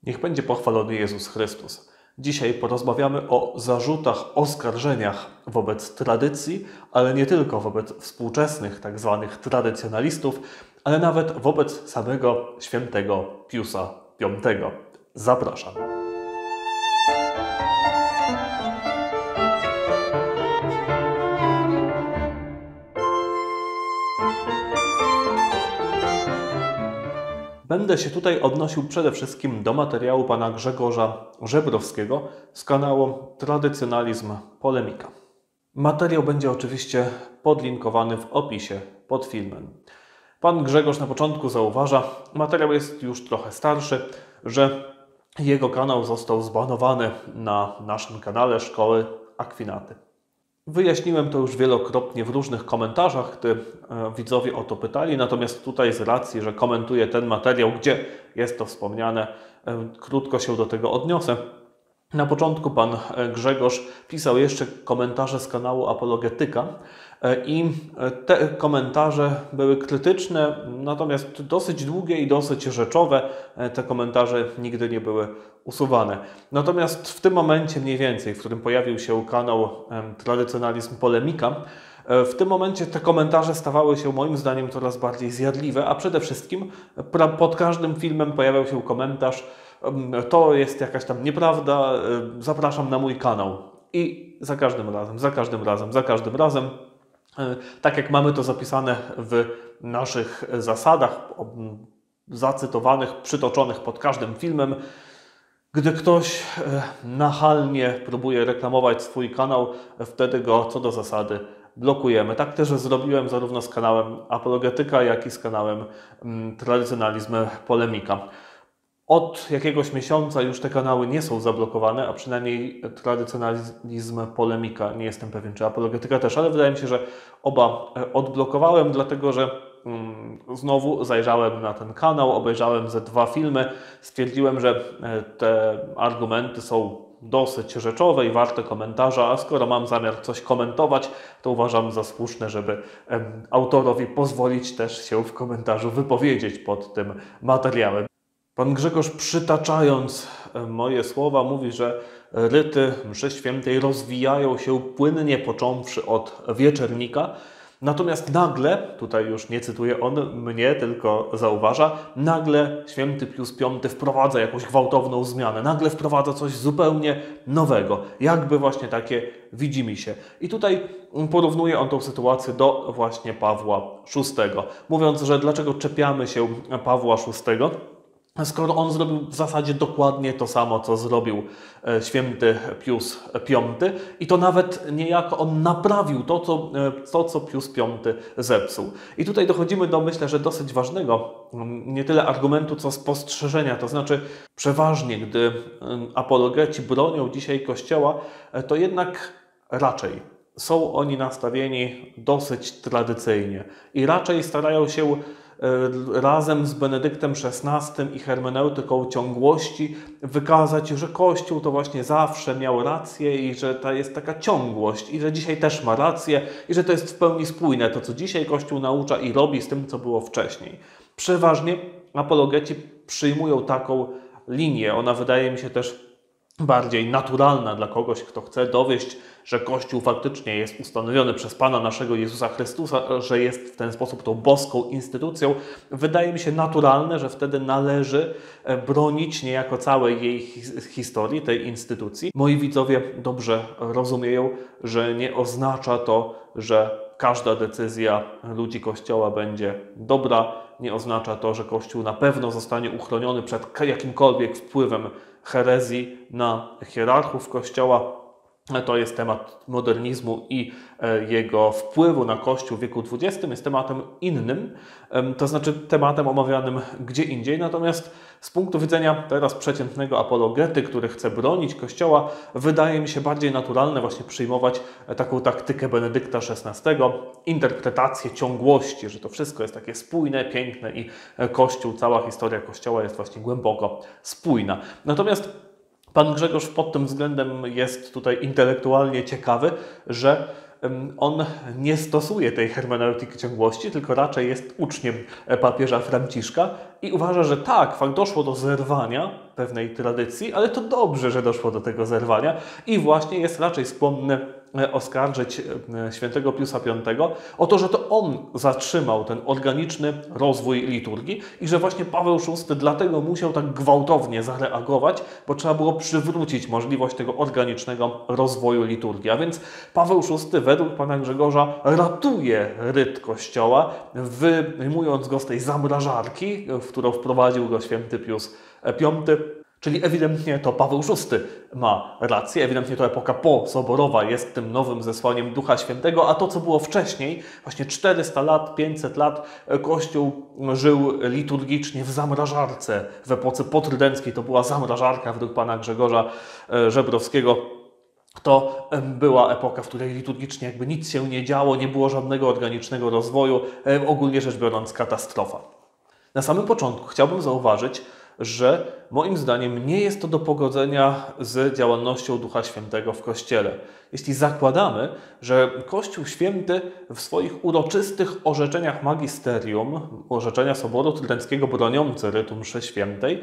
Niech będzie pochwalony Jezus Chrystus. Dzisiaj porozmawiamy o zarzutach, oskarżeniach wobec tradycji, ale nie tylko wobec współczesnych tzw. tradycjonalistów, ale nawet wobec samego świętego Piusa V. Zapraszam. Będę się tutaj odnosił przede wszystkim do materiału pana Grzegorza Żebrowskiego z kanału Tradycjonalizm Polemika. Materiał będzie oczywiście podlinkowany w opisie pod filmem. Pan Grzegorz na początku zauważa, materiał jest już trochę starszy, że jego kanał został zbanowany na naszym kanale Szkoły Akwinaty. Wyjaśniłem to już wielokrotnie w różnych komentarzach, gdy widzowie o to pytali, natomiast tutaj z racji, że komentuję ten materiał, gdzie jest to wspomniane, krótko się do tego odniosę. Na początku pan Grzegorz pisał jeszcze komentarze z kanału Apologetyka i te komentarze były krytyczne, natomiast dosyć długie i dosyć rzeczowe. Te komentarze nigdy nie były usuwane. Natomiast w tym momencie mniej więcej, w którym pojawił się kanał Tradycjonalizm Polemika, w tym momencie te komentarze stawały się moim zdaniem coraz bardziej zjadliwe, a przede wszystkim pod każdym filmem pojawiał się komentarz: to jest jakaś tam nieprawda, zapraszam na mój kanał. I za każdym razem, tak jak mamy to zapisane w naszych zasadach, zacytowanych, przytoczonych pod każdym filmem, gdy ktoś nachalnie próbuje reklamować swój kanał, wtedy go co do zasady blokujemy. Tak też zrobiłem zarówno z kanałem Apologetyka, jak i z kanałem Tradycjonalizm Polemika. Od jakiegoś miesiąca już te kanały nie są zablokowane, a przynajmniej Tradycjonalizm Polemika, nie jestem pewien, czy Apologetyka też, ale wydaje mi się, że oba odblokowałem, dlatego że znowu zajrzałem na ten kanał, obejrzałem ze 2 filmy, stwierdziłem, że te argumenty są dosyć rzeczowe i warte komentarza, a skoro mam zamiar coś komentować, to uważam za słuszne, żeby autorowi pozwolić też się w komentarzu wypowiedzieć pod tym materiałem. Pan Grzegorz, przytaczając moje słowa, mówi, że ryty mszy świętej rozwijają się płynnie, począwszy od wieczernika. Natomiast nagle, tutaj już nie cytuję on mnie, tylko zauważa, nagle święty Pius V wprowadza jakąś gwałtowną zmianę, nagle wprowadza coś zupełnie nowego, jakby właśnie takie widzimisię. I tutaj porównuje on tą sytuację do właśnie Pawła VI, mówiąc, że dlaczego czepiamy się Pawła VI, skoro on zrobił w zasadzie dokładnie to samo, co zrobił święty Pius V i to nawet niejako on naprawił to, co Pius V zepsuł. I tutaj dochodzimy do, myślę, że dosyć ważnego, nie tyle argumentu, co spostrzeżenia. To znaczy przeważnie, gdy apologeci bronią dzisiaj Kościoła, to jednak raczej są oni nastawieni dosyć tradycyjnie i raczej starają się razem z Benedyktem XVI i hermeneutyką ciągłości wykazać, że Kościół to właśnie zawsze miał rację i że to jest taka ciągłość i że dzisiaj też ma rację i że to jest w pełni spójne to, co dzisiaj Kościół naucza i robi z tym, co było wcześniej. Przeważnie apologeci przyjmują taką linię. Ona wydaje mi się też bardziej naturalna dla kogoś, kto chce dowieść, że Kościół faktycznie jest ustanowiony przez Pana naszego Jezusa Chrystusa, że jest w ten sposób tą boską instytucją. Wydaje mi się naturalne, że wtedy należy bronić niejako całej jej historii, tej instytucji. Moi widzowie dobrze rozumieją, że nie oznacza to, że każda decyzja ludzi Kościoła będzie dobra. Nie oznacza to, że Kościół na pewno zostanie uchroniony przed jakimkolwiek wpływem herezji na hierarchów Kościoła. To jest temat modernizmu i jego wpływu na Kościół w wieku XX. Jest tematem innym, to znaczy tematem omawianym gdzie indziej. Natomiast z punktu widzenia teraz przeciętnego apologety, który chce bronić Kościoła, wydaje mi się bardziej naturalne właśnie przyjmować taką taktykę Benedykta XVI, interpretację ciągłości, że to wszystko jest takie spójne, piękne i Kościół, cała historia Kościoła jest właśnie głęboko spójna. Natomiast pan Grzegorz pod tym względem jest tutaj intelektualnie ciekawy, że on nie stosuje tej hermeneutyki ciągłości, tylko raczej jest uczniem papieża Franciszka i uważa, że tak, fakt doszło do zerwania pewnej tradycji, ale to dobrze, że doszło do tego zerwania i właśnie jest raczej skłonny oskarżyć świętego Piusa V o to, że to on zatrzymał ten organiczny rozwój liturgii i że właśnie Paweł VI dlatego musiał tak gwałtownie zareagować, bo trzeba było przywrócić możliwość tego organicznego rozwoju liturgii. A więc Paweł VI według pana Grzegorza ratuje ryt Kościoła, wyjmując go z tej zamrażarki, w którą wprowadził go święty Pius V. Czyli ewidentnie to Paweł VI ma rację, ewidentnie to epoka posoborowa jest tym nowym zesłaniem Ducha Świętego, a to, co było wcześniej, właśnie 400 lat, 500 lat, Kościół żył liturgicznie w zamrażarce. W epoce potrydenckiej to była zamrażarka według pana Grzegorza Żebrowskiego. To była epoka, w której liturgicznie jakby nic się nie działo, nie było żadnego organicznego rozwoju, ogólnie rzecz biorąc katastrofa. Na samym początku chciałbym zauważyć, że moim zdaniem nie jest to do pogodzenia z działalnością Ducha Świętego w Kościele. Jeśli zakładamy, że Kościół Święty w swoich uroczystych orzeczeniach magisterium, orzeczenia Soboru Trydenckiego broniące rytu mszy świętej,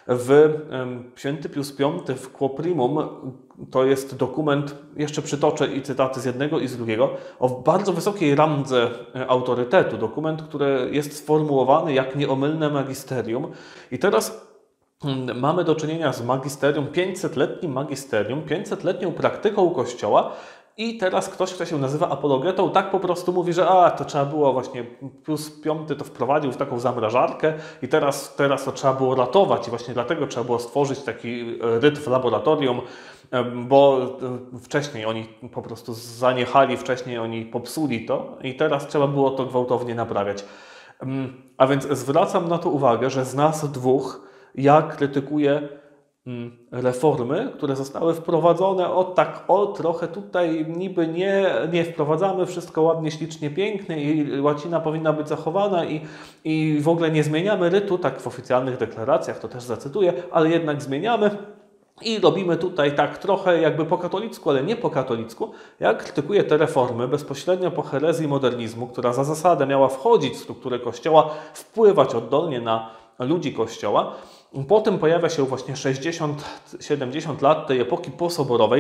święty Pius V w Quo Primum, to jest dokument, jeszcze przytoczę i cytaty z jednego i z drugiego, o bardzo wysokiej randze autorytetu, dokument, który jest sformułowany jak nieomylne magisterium. I teraz mamy do czynienia z magisterium, 500-letnim magisterium, 500-letnią praktyką Kościoła i teraz ktoś, kto się nazywa apologetą, tak po prostu mówi, że to trzeba było właśnie, Pius V to wprowadził w taką zamrażarkę i teraz to trzeba było ratować i właśnie dlatego trzeba było stworzyć taki ryt w laboratorium, bo wcześniej oni po prostu zaniechali, wcześniej oni popsuli to i teraz trzeba było to gwałtownie naprawiać. A więc zwracam na to uwagę, że z nas dwóch ja krytykuję reformy, które zostały wprowadzone trochę tutaj niby nie wprowadzamy, wszystko ładnie, ślicznie, pięknie i łacina powinna być zachowana i w ogóle nie zmieniamy rytu, tak w oficjalnych deklaracjach, to też zacytuję, ale jednak zmieniamy i robimy tutaj tak trochę jakby po katolicku, ale nie po katolicku. Ja krytykuję te reformy bezpośrednio po herezji modernizmu, która za zasadę miała wchodzić w strukturę Kościoła, wpływać oddolnie na ludzi Kościoła. Potem pojawia się właśnie 60-70 lat tej epoki posoborowej,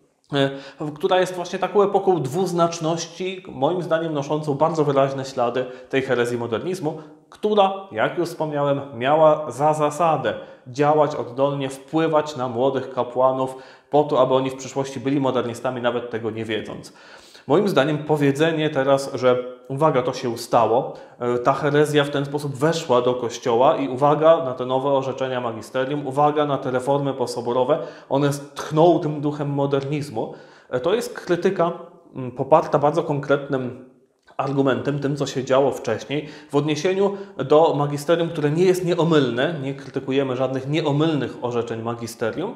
która jest właśnie taką epoką dwuznaczności, moim zdaniem noszącą bardzo wyraźne ślady tej herezji modernizmu, która, jak już wspomniałem, miała za zasadę działać oddolnie, wpływać na młodych kapłanów po to, aby oni w przyszłości byli modernistami, nawet tego nie wiedząc. Moim zdaniem powiedzenie teraz, że uwaga, to się stało, ta herezja w ten sposób weszła do Kościoła i uwaga na te nowe orzeczenia magisterium, uwaga na te reformy posoborowe, one tchną tym duchem modernizmu. To jest krytyka poparta bardzo konkretnym argumentem, tym co się działo wcześniej, w odniesieniu do magisterium, które nie jest nieomylne, nie krytykujemy żadnych nieomylnych orzeczeń magisterium,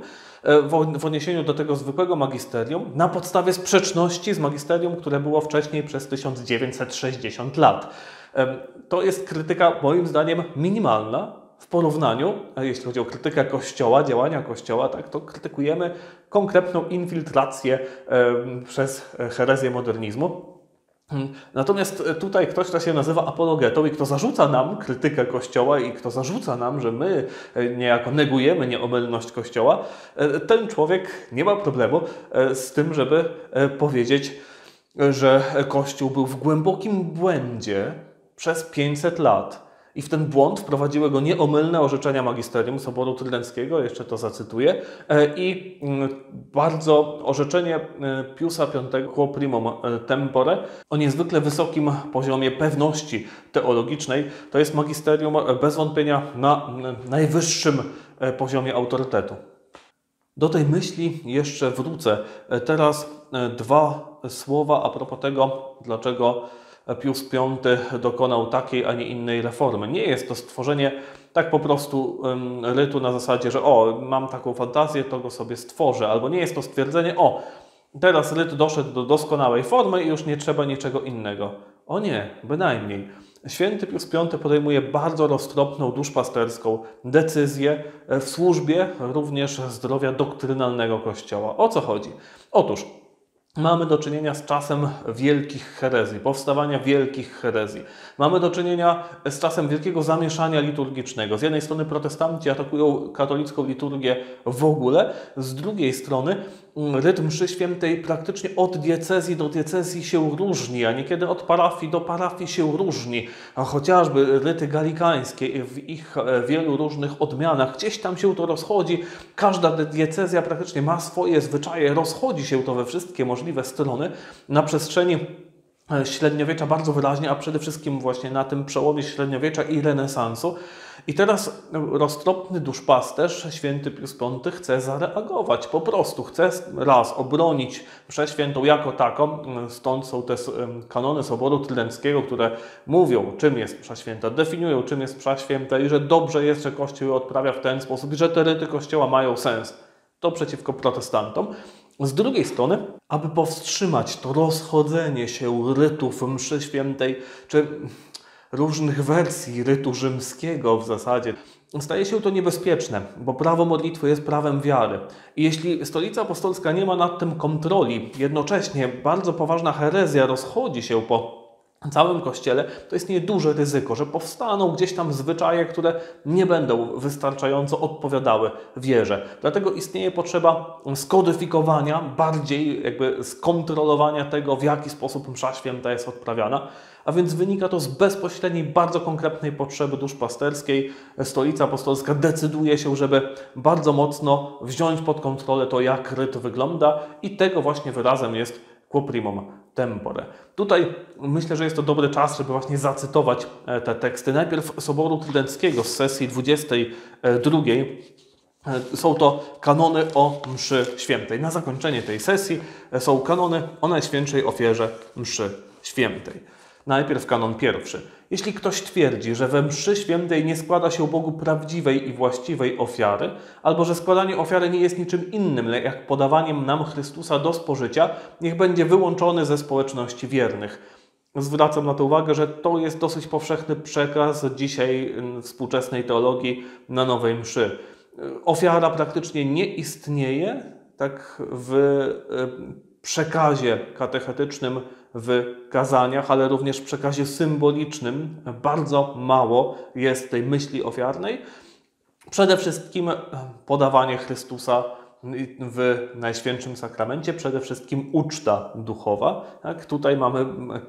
w odniesieniu do tego zwykłego magisterium, na podstawie sprzeczności z magisterium, które było wcześniej przez 1960 lat. To jest krytyka moim zdaniem minimalna w porównaniu, jeśli chodzi o krytykę Kościoła, działania Kościoła, tak, to krytykujemy konkretną infiltrację przez herezję modernizmu. Natomiast tutaj ktoś, kto się nazywa apologetą i kto zarzuca nam krytykę Kościoła i kto zarzuca nam, że my niejako negujemy nieomylność Kościoła, ten człowiek nie ma problemu z tym, żeby powiedzieć, że Kościół był w głębokim błędzie przez 500 lat. I w ten błąd wprowadziły go nieomylne orzeczenia magisterium Soboru Trydenckiego, jeszcze to zacytuję, i bardzo orzeczenie Piusa V Quo Primum Tempore o niezwykle wysokim poziomie pewności teologicznej. To jest magisterium bez wątpienia na najwyższym poziomie autorytetu. Do tej myśli jeszcze wrócę. Teraz dwa słowa a propos tego, dlaczego Pius V dokonał takiej, a nie innej reformy. Nie jest to stworzenie tak po prostu rytu na zasadzie, że mam taką fantazję, to go sobie stworzę. Albo nie jest to stwierdzenie, teraz ryt doszedł do doskonałej formy i już nie trzeba niczego innego. O nie, bynajmniej. Święty Pius V podejmuje bardzo roztropną, duszpasterską decyzję w służbie również zdrowia doktrynalnego Kościoła. O co chodzi? Otóż mamy do czynienia z czasem wielkich herezji, powstawania wielkich herezji. Mamy do czynienia z czasem wielkiego zamieszania liturgicznego. Z jednej strony protestanci atakują katolicką liturgię w ogóle, z drugiej strony rytm mszy świętej praktycznie od diecezji do diecezji się różni, a niekiedy od parafii do parafii się różni. A chociażby ryty galikańskie w ich wielu różnych odmianach, gdzieś tam się to rozchodzi. Każda diecezja praktycznie ma swoje zwyczaje, rozchodzi się to we wszystkie możliwe strony na przestrzeni średniowiecza bardzo wyraźnie, a przede wszystkim właśnie na tym przełomie średniowiecza i renesansu. I teraz roztropny duszpasterz, święty Pius V, chce zareagować. Po prostu chce raz obronić mszę świętą jako taką. Stąd są te kanony Soboru Trydenckiego, które mówią, czym jest msza święta, definiują, czym jest msza święta i że dobrze jest, że Kościół ją odprawia w ten sposób i że te ryty Kościoła mają sens. To przeciwko protestantom. Z drugiej strony, aby powstrzymać to rozchodzenie się rytów mszy świętej, czy różnych wersji rytu rzymskiego w zasadzie, staje się to niebezpieczne, bo prawo modlitwy jest prawem wiary. I jeśli Stolica Apostolska nie ma nad tym kontroli, jednocześnie bardzo poważna herezja rozchodzi się po całym Kościele, to istnieje duże ryzyko, że powstaną gdzieś tam zwyczaje, które nie będą wystarczająco odpowiadały wierze. Dlatego istnieje potrzeba skodyfikowania, bardziej jakby skontrolowania tego, w jaki sposób msza święta jest odprawiana. A więc wynika to z bezpośredniej, bardzo konkretnej potrzeby duszpasterskiej. Stolica Apostolska decyduje się, żeby bardzo mocno wziąć pod kontrolę to, jak ryt wygląda i tego właśnie wyrazem jest quo primum tempore. Tutaj myślę, że jest to dobry czas, żeby właśnie zacytować te teksty. Najpierw Soboru Trydenckiego z sesji 22. Są to kanony o mszy świętej. Na zakończenie tej sesji są kanony o Najświętszej Ofierze mszy świętej. Najpierw kanon pierwszy. Jeśli ktoś twierdzi, że we mszy świętej nie składa się Bogu prawdziwej i właściwej ofiary, albo że składanie ofiary nie jest niczym innym, jak podawaniem nam Chrystusa do spożycia, niech będzie wyłączony ze społeczności wiernych. Zwracam na to uwagę, że to jest dosyć powszechny przekaz dzisiaj współczesnej teologii na nowej mszy. Ofiara praktycznie nie istnieje, tak w przekazie katechetycznym w kazaniach, ale również w przekazie symbolicznym bardzo mało jest tej myśli ofiarnej. Przede wszystkim podawanie Chrystusa w Najświętszym Sakramencie, przede wszystkim uczta duchowa. Tak? Tutaj mamy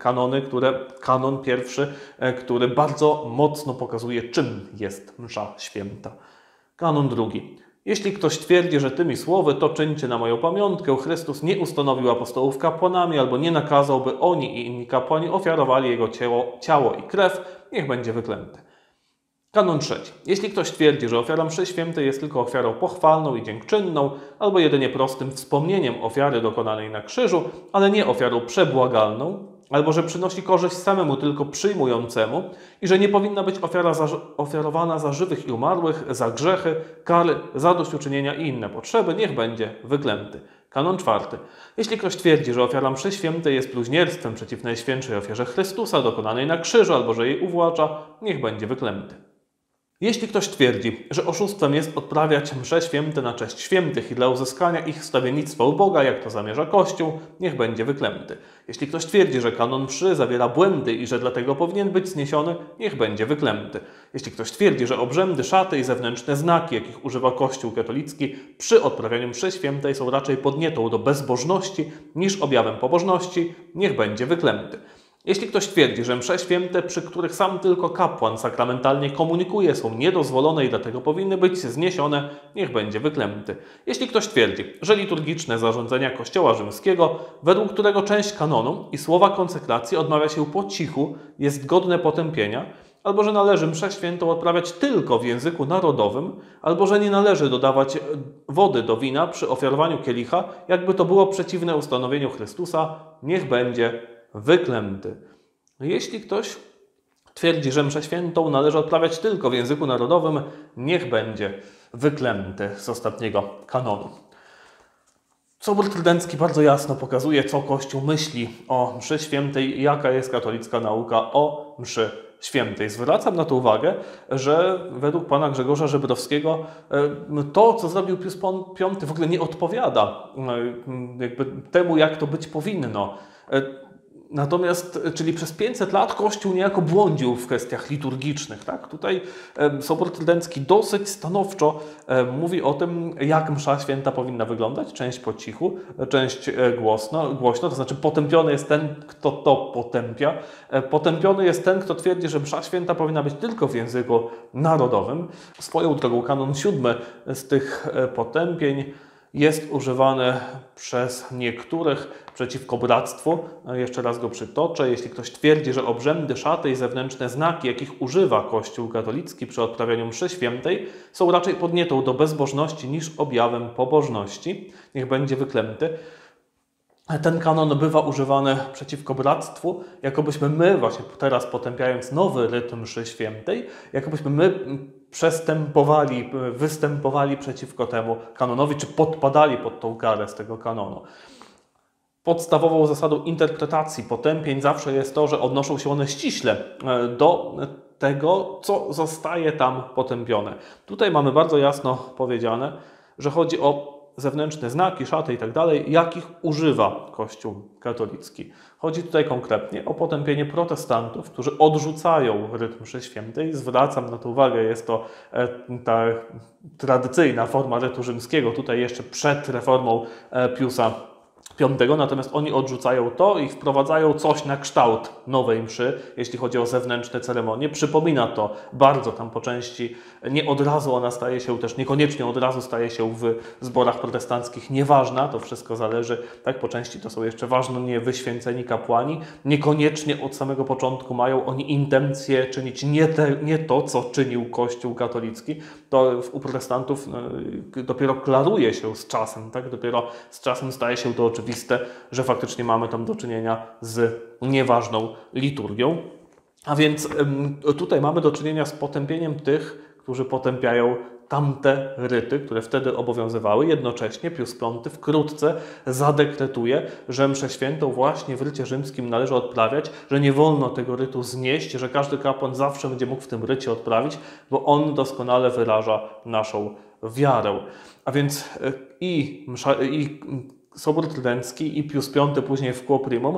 kanon pierwszy, który bardzo mocno pokazuje, czym jest msza święta. Kanon drugi. Jeśli ktoś twierdzi, że tymi słowy to czyńcie na moją pamiątkę, Chrystus nie ustanowił apostołów kapłanami albo nie nakazał, by oni i inni kapłani ofiarowali Jego ciało i krew, niech będzie wyklęty. Kanon trzeci. Jeśli ktoś twierdzi, że ofiara mszy świętej jest tylko ofiarą pochwalną i dziękczynną, albo jedynie prostym wspomnieniem ofiary dokonanej na krzyżu, ale nie ofiarą przebłagalną, albo że przynosi korzyść samemu tylko przyjmującemu i że nie powinna być ofiarowana za żywych i umarłych, za grzechy, kary, zadośćuczynienia i inne potrzeby, niech będzie wyklęty. Kanon czwarty. Jeśli ktoś twierdzi, że ofiara mszy świętej jest bluźnierstwem przeciw Najświętszej Ofierze Chrystusa dokonanej na krzyżu, albo że jej uwłacza, niech będzie wyklęty. Jeśli ktoś twierdzi, że oszustwem jest odprawiać msze święte na cześć świętych i dla uzyskania ich wstawiennictwa u Boga, jak to zamierza Kościół, niech będzie wyklęty. Jeśli ktoś twierdzi, że kanon mszy zawiera błędy i że dlatego powinien być zniesiony, niech będzie wyklęty. Jeśli ktoś twierdzi, że obrzędy, szaty i zewnętrzne znaki, jakich używa Kościół katolicki przy odprawianiu mszy świętej są raczej podnietą do bezbożności niż objawem pobożności, niech będzie wyklęty. Jeśli ktoś twierdzi, że msze święte, przy których sam tylko kapłan sakramentalnie komunikuje, są niedozwolone i dlatego powinny być zniesione, niech będzie wyklęty. Jeśli ktoś twierdzi, że liturgiczne zarządzenia Kościoła rzymskiego, według którego część kanonu i słowa konsekracji odmawia się po cichu, jest godne potępienia, albo że należy mszę świętą odprawiać tylko w języku narodowym, albo że nie należy dodawać wody do wina przy ofiarowaniu kielicha, jakby to było przeciwne ustanowieniu Chrystusa, niech będzie wyklęty. Jeśli ktoś twierdzi, że mszę świętą należy odprawiać tylko w języku narodowym, niech będzie wyklęty z ostatniego kanonu. Sobór Trydencki bardzo jasno pokazuje, co Kościół myśli o mszy świętej i jaka jest katolicka nauka o mszy świętej. Zwracam na to uwagę, że według pana Grzegorza Żebrowskiego to, co zrobił Pius V, w ogóle nie odpowiada jakby temu, jak to być powinno. Natomiast, czyli przez 500 lat Kościół niejako błądził w kwestiach liturgicznych. Tak? Tutaj Sobór Trydencki dosyć stanowczo mówi o tym, jak msza święta powinna wyglądać. Część po cichu, część głośno. To znaczy potępiony jest ten, kto to potępia. Potępiony jest ten, kto twierdzi, że msza święta powinna być tylko w języku narodowym. Swoją drogą kanon 7 z tych potępień jest używany przez niektórych przeciwko bractwu. Jeszcze raz go przytoczę. Jeśli ktoś twierdzi, że obrzędy, szaty i zewnętrzne znaki, jakich używa Kościół katolicki przy odprawianiu mszy świętej, są raczej podnietą do bezbożności niż objawem pobożności, niech będzie wyklęty. Ten kanon bywa używany przeciwko bractwu, jakobyśmy my, właśnie teraz potępiając nowy rytm mszy świętej, jakobyśmy my występowali przeciwko temu kanonowi, czy podpadali pod tą karę z tego kanonu. Podstawową zasadą interpretacji potępień zawsze jest to, że odnoszą się one ściśle do tego, co zostaje tam potępione. Tutaj mamy bardzo jasno powiedziane, że chodzi o zewnętrzne znaki, szaty i tak dalej, jakich używa Kościół katolicki. Chodzi tutaj konkretnie o potępienie protestantów, którzy odrzucają rytm mszy świętej. Zwracam na to uwagę, jest to ta tradycyjna forma rytu rzymskiego, tutaj jeszcze przed reformą Piusa V, natomiast oni odrzucają to i wprowadzają coś na kształt nowej mszy, jeśli chodzi o zewnętrzne ceremonie. Przypomina to bardzo tam po części, nie od razu ona staje się też, niekoniecznie od razu staje się w zborach protestanckich nieważna, to wszystko zależy, tak, po części to są jeszcze ważni wyświęceni kapłani, niekoniecznie od samego początku mają oni intencję czynić nie to, co czynił Kościół katolicki, to u protestantów dopiero klaruje się z czasem, tak, dopiero z czasem staje się to oczywiste, że faktycznie mamy tam do czynienia z nieważną liturgią. A więc tutaj mamy do czynienia z potępieniem tych, którzy potępiają tamte ryty, które wtedy obowiązywały. Jednocześnie Pius V wkrótce zadekretuje, że mszę świętą właśnie w rycie rzymskim należy odprawiać, że nie wolno tego rytu znieść, że każdy kapłan zawsze będzie mógł w tym rycie odprawić, bo on doskonale wyraża naszą wiarę. A więc i Sobór Trydencki i Pius V później w Quo Primum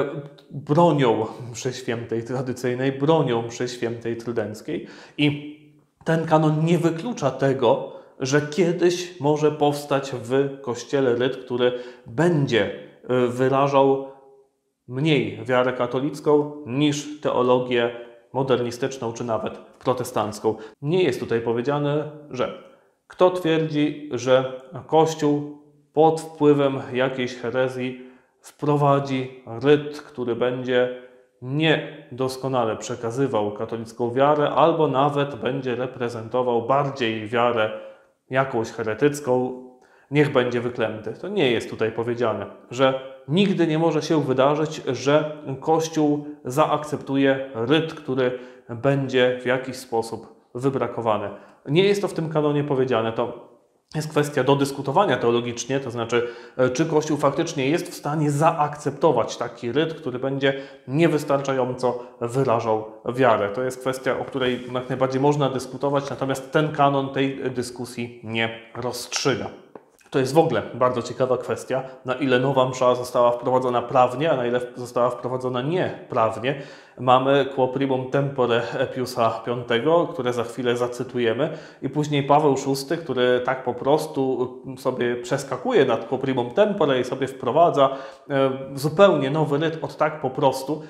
bronią mszy świętej tradycyjnej, bronią mszy świętej trydenckiej i ten kanon nie wyklucza tego, że kiedyś może powstać w Kościele ryt, który będzie wyrażał mniej wiarę katolicką niż teologię modernistyczną czy nawet protestancką. Nie jest tutaj powiedziane, że kto twierdzi, że Kościół pod wpływem jakiejś herezji wprowadzi ryt, który będzie niedoskonale przekazywał katolicką wiarę, albo nawet będzie reprezentował bardziej wiarę jakąś heretycką, niech będzie wyklęty. To nie jest tutaj powiedziane, że nigdy nie może się wydarzyć, że Kościół zaakceptuje ryt, który będzie w jakiś sposób wybrakowany. Nie jest to w tym kanonie powiedziane. To jest kwestia do dyskutowania teologicznie, to znaczy, czy Kościół faktycznie jest w stanie zaakceptować taki ryt, który będzie niewystarczająco wyrażał wiarę. To jest kwestia, o której jak najbardziej można dyskutować, natomiast ten kanon tej dyskusji nie rozstrzyga. To jest w ogóle bardzo ciekawa kwestia, na ile nowa msza została wprowadzona prawnie, a na ile została wprowadzona nieprawnie. Mamy Quo Primum Tempore Piusa V, które za chwilę zacytujemy, i później Paweł VI, który tak po prostu sobie przeskakuje nad Quo Primum Tempore i sobie wprowadza zupełnie nowy ryt od tak po prostu.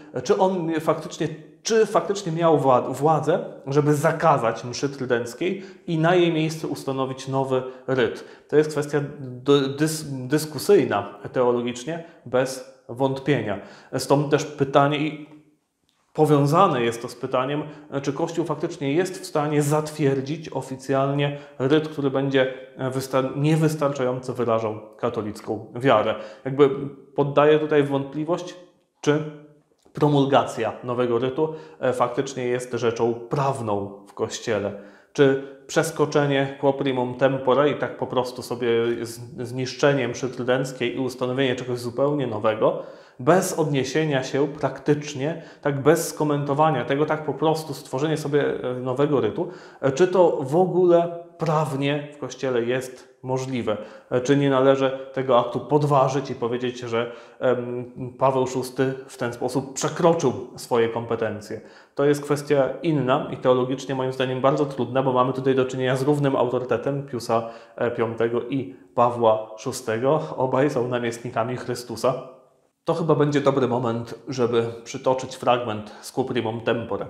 Czy faktycznie miał władzę, żeby zakazać mszy trydenckiej i na jej miejsce ustanowić nowy ryt? To jest kwestia dyskusyjna teologicznie, bez wątpienia. Stąd też pytanie, i powiązane jest to z pytaniem, czy Kościół faktycznie jest w stanie zatwierdzić oficjalnie ryt, który będzie niewystarczająco wyrażał katolicką wiarę. Jakby poddaję tutaj wątpliwość, czy promulgacja nowego rytu faktycznie jest rzeczą prawną w Kościele czy przeskoczenie quo primum tempore i tak po prostu sobie zniszczenie mszy trydenckiej i ustanowienie czegoś zupełnie nowego, bez odniesienia się praktycznie, tak bez skomentowania tego, tak po prostu stworzenie sobie nowego rytu, czy to w ogóle prawnie w Kościele jest możliwe? Czy nie należy tego aktu podważyć i powiedzieć, że Paweł VI w ten sposób przekroczył swoje kompetencje? To jest kwestia inna i teologicznie moim zdaniem bardzo trudna, bo mamy tutaj do czynienia z równym autorytetem Piusa V i Pawła VI. Obaj są namiestnikami Chrystusa. To chyba będzie dobry moment, żeby przytoczyć fragment z Quo Primum Tempore.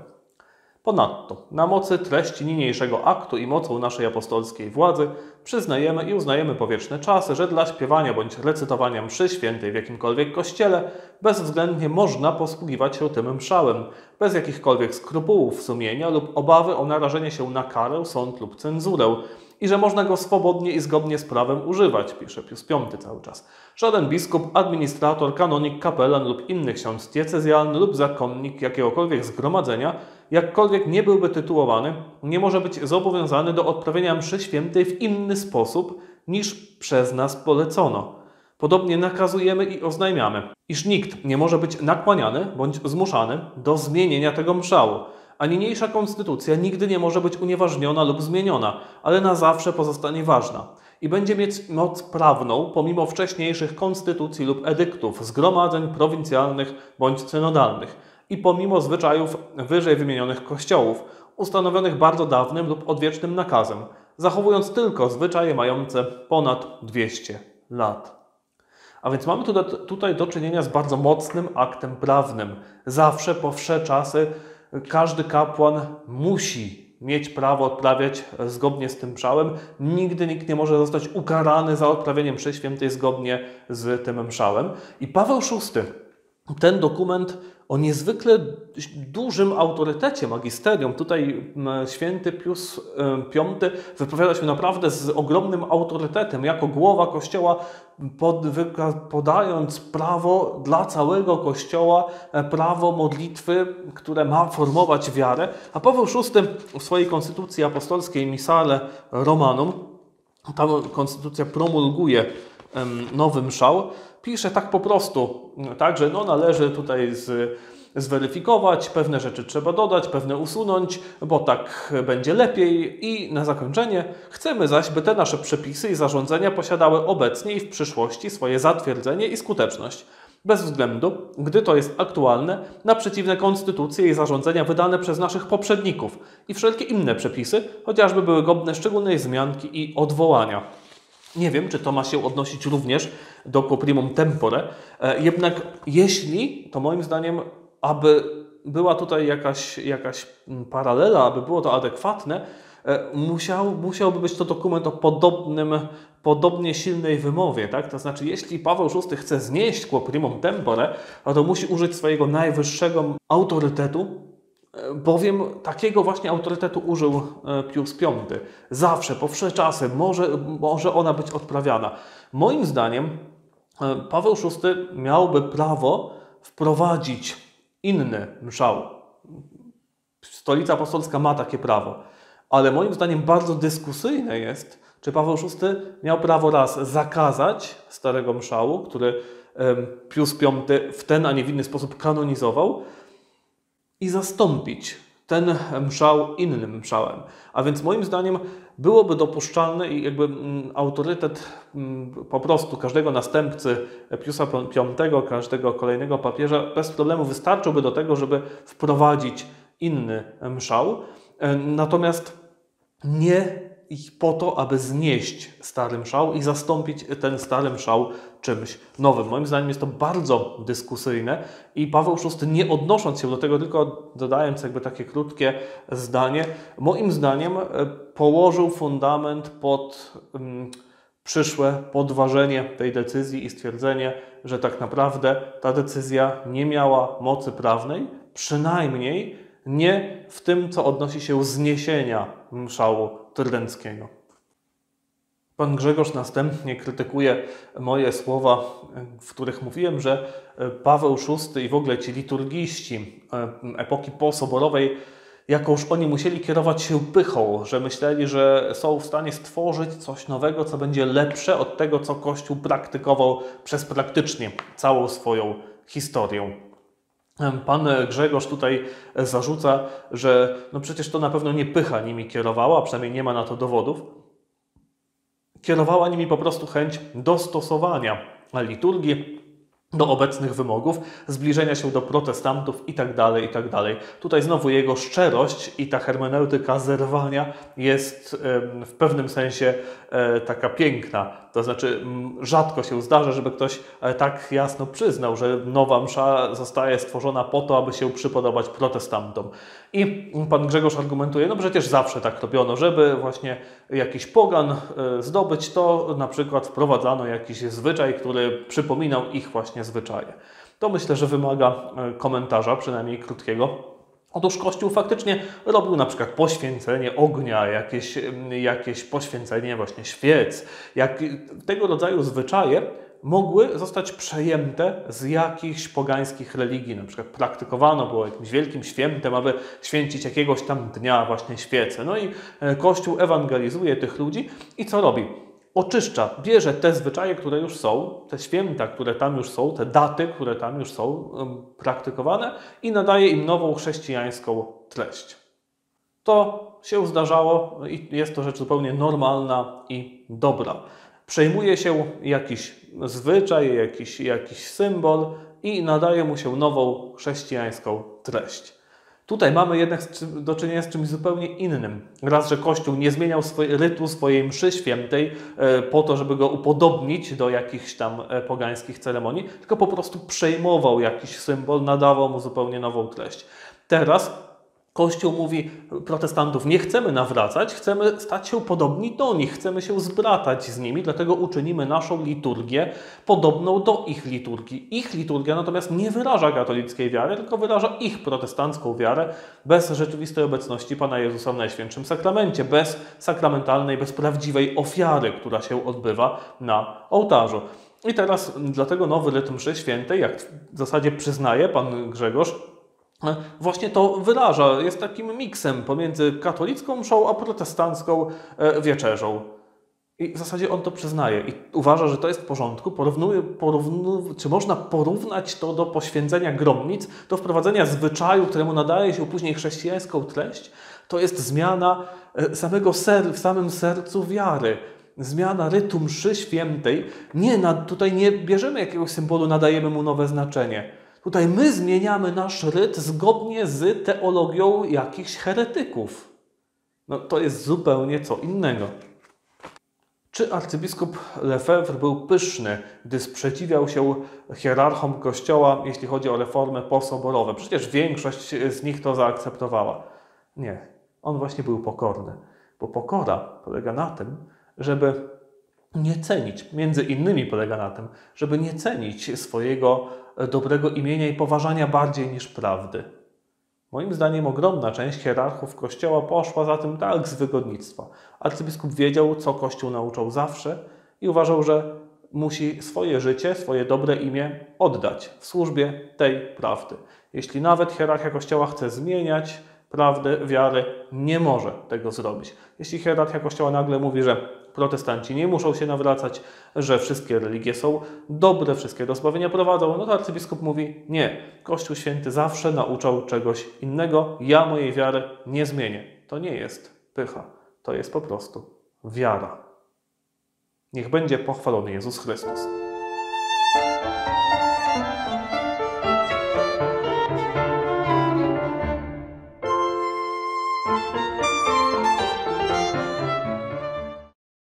Ponadto, na mocy treści niniejszego aktu i mocą naszej apostolskiej władzy przyznajemy i uznajemy po wieczne czasy, że dla śpiewania bądź recytowania mszy świętej w jakimkolwiek kościele bezwzględnie można posługiwać się tym mszałem, bez jakichkolwiek skrupułów sumienia lub obawy o narażenie się na karę, sąd lub cenzurę, i że można go swobodnie i zgodnie z prawem używać, pisze Pius V cały czas. Żaden biskup, administrator, kanonik, kapelan lub inny ksiądz diecezjalny lub zakonnik jakiegokolwiek zgromadzenia, jakkolwiek nie byłby tytułowany, nie może być zobowiązany do odprawienia mszy świętej w inny sposób, niż przez nas polecono. Podobnie nakazujemy i oznajmiamy, iż nikt nie może być nakłaniany bądź zmuszany do zmienienia tego mszału, a niniejsza konstytucja nigdy nie może być unieważniona lub zmieniona, ale na zawsze pozostanie ważna i będzie mieć moc prawną pomimo wcześniejszych konstytucji lub edyktów, zgromadzeń prowincjalnych bądź synodalnych i pomimo zwyczajów wyżej wymienionych kościołów, ustanowionych bardzo dawnym lub odwiecznym nakazem, zachowując tylko zwyczaje mające ponad 200 lat. A więc mamy tutaj do czynienia z bardzo mocnym aktem prawnym. Zawsze, po wsze czasy, każdy kapłan musi mieć prawo odprawiać zgodnie z tym mszałem. Nigdy nikt nie może zostać ukarany za odprawienie mszy świętej zgodnie z tym mszałem. I Paweł VI ten dokument o niezwykle dużym autorytecie magisterium. Tutaj święty Pius V wypowiada się naprawdę z ogromnym autorytetem, jako głowa Kościoła, podając prawo dla całego Kościoła, prawo modlitwy, które ma formować wiarę. A Paweł VI w swojej konstytucji apostolskiej Missale Romanum, ta konstytucja promulguje nowy mszał, pisze tak po prostu, tak, że należy tutaj zweryfikować, pewne rzeczy trzeba dodać, pewne usunąć, bo tak będzie lepiej i na zakończenie chcemy zaś, by te nasze przepisy i zarządzenia posiadały obecnie i w przyszłości swoje zatwierdzenie i skuteczność, bez względu, gdy to jest aktualne, na przeciwne konstytucje i zarządzenia wydane przez naszych poprzedników i wszelkie inne przepisy, chociażby były godne szczególnej wzmianki i odwołania. Nie wiem, czy to ma się odnosić również do Quo Primum Tempore, jednak jeśli, to moim zdaniem, aby była tutaj jakaś paralela, aby było to adekwatne, musiałby być to dokument o podobnie silnej wymowie. Tak? To znaczy, jeśli Paweł VI chce znieść Quo Primum Tempore, to musi użyć swojego najwyższego autorytetu, bowiem takiego właśnie autorytetu użył Pius V. Zawsze, po wsze czasy może ona być odprawiana. Moim zdaniem Paweł VI miałby prawo wprowadzić inny mszał. Stolica Apostolska ma takie prawo. Ale moim zdaniem bardzo dyskusyjne jest, czy Paweł VI miał prawo raz zakazać starego mszału, który Pius V w ten, a nie w inny sposób kanonizował, i zastąpić ten mszał innym mszałem. A więc moim zdaniem byłoby dopuszczalne i jakby autorytet po prostu każdego następcy Piusa V, każdego kolejnego papieża bez problemu wystarczyłby do tego, żeby wprowadzić inny mszał. Natomiast nie po to, aby znieść stary mszał i zastąpić ten stary mszał czymś nowym. Moim zdaniem jest to bardzo dyskusyjne i Paweł VI, nie odnosząc się do tego, tylko dodając jakby takie krótkie zdanie, moim zdaniem położył fundament pod przyszłe podważenie tej decyzji i stwierdzenie, że tak naprawdę ta decyzja nie miała mocy prawnej, przynajmniej nie w tym, co odnosi się zniesienia mszału trydenckiego. Pan Grzegorz następnie krytykuje moje słowa, w których mówiłem, że Paweł VI i w ogóle ci liturgiści epoki posoborowej jakąż oni musieli kierować się pychą, że myśleli, że są w stanie stworzyć coś nowego, co będzie lepsze od tego, co Kościół praktykował przez praktycznie całą swoją historię. Pan Grzegorz tutaj zarzuca, że no przecież to na pewno nie pycha nimi kierowała, przynajmniej nie ma na to dowodów. Kierowała nimi po prostu chęć dostosowania liturgii do obecnych wymogów, zbliżenia się do protestantów itd., itd. Tutaj znowu jego szczerość i ta hermeneutyka zerwania jest w pewnym sensie taka piękna. To znaczy rzadko się zdarza, żeby ktoś tak jasno przyznał, że nowa msza zostaje stworzona po to, aby się przypodobać protestantom. I pan Grzegorz argumentuje, no przecież zawsze tak robiono, żeby właśnie jakiś pogan zdobyć, to na przykład wprowadzano jakiś zwyczaj, który przypominał ich właśnie zwyczaje. To myślę, że wymaga komentarza, przynajmniej krótkiego. Otóż Kościół faktycznie robił na przykład poświęcenie ognia, jakieś poświęcenie właśnie świec. Tego rodzaju zwyczaje mogły zostać przejęte z jakichś pogańskich religii. Na przykład praktykowano, było jakimś wielkim świętem, aby święcić jakiegoś tam dnia właśnie świecę. No i Kościół ewangelizuje tych ludzi i co robi? Oczyszcza, bierze te zwyczaje, które już są, te święta, które tam już są, te daty, które tam już są praktykowane i nadaje im nową chrześcijańską treść. To się zdarzało i jest to rzecz zupełnie normalna i dobra. Przejmuje się jakiś zwyczaj, jakiś symbol i nadaje mu się nową chrześcijańską treść. Tutaj mamy jednak do czynienia z czymś zupełnie innym. Raz, że Kościół nie zmieniał rytu swojej mszy świętej po to, żeby go upodobnić do jakichś tam pogańskich ceremonii, tylko po prostu przejmował jakiś symbol, nadawał mu zupełnie nową treść. Teraz Kościół mówi, protestantów nie chcemy nawracać, chcemy stać się podobni do nich, chcemy się zbratać z nimi, dlatego uczynimy naszą liturgię podobną do ich liturgii. Ich liturgia natomiast nie wyraża katolickiej wiary, tylko wyraża ich protestancką wiarę bez rzeczywistej obecności Pana Jezusa w Najświętszym Sakramencie, bez sakramentalnej, bez prawdziwej ofiary, która się odbywa na ołtarzu. I teraz dlatego nowy rytm mszy świętej, jak w zasadzie przyznaje Pan Grzegorz, właśnie to wyraża, jest takim miksem pomiędzy katolicką mszą a protestancką wieczerzą. I w zasadzie on to przyznaje i uważa, że to jest w porządku. Czy można porównać to do poświęcenia gromnic, do wprowadzenia zwyczaju, któremu nadaje się później chrześcijańską treść? To jest zmiana w samym sercu wiary. Zmiana rytu mszy świętej. Tutaj nie bierzemy jakiegoś symbolu, nadajemy mu nowe znaczenie. Tutaj my zmieniamy nasz ryt zgodnie z teologią jakichś heretyków. No to jest zupełnie co innego. Czy arcybiskup Lefebvre był pyszny, gdy sprzeciwiał się hierarchom Kościoła, jeśli chodzi o reformy posoborowe? Przecież większość z nich to zaakceptowała. Nie, on właśnie był pokorny, bo pokora polega na tym, żeby nie cenić, między innymi polega na tym, żeby nie cenić swojego dobrego imienia i poważania bardziej niż prawdy. Moim zdaniem ogromna część hierarchów Kościoła poszła za tym tak z wygodnictwa. Arcybiskup wiedział, co Kościół nauczał zawsze i uważał, że musi swoje życie, swoje dobre imię oddać w służbie tej prawdy. Jeśli nawet hierarchia Kościoła chce zmieniać prawdę, wiary, nie może tego zrobić. Jeśli hierarchia Kościoła nagle mówi, że protestanci nie muszą się nawracać, że wszystkie religie są dobre, wszystkie do zbawienia prowadzą, no to arcybiskup mówi, nie, Kościół Święty zawsze nauczał czegoś innego, ja mojej wiary nie zmienię. To nie jest pycha, to jest po prostu wiara. Niech będzie pochwalony Jezus Chrystus.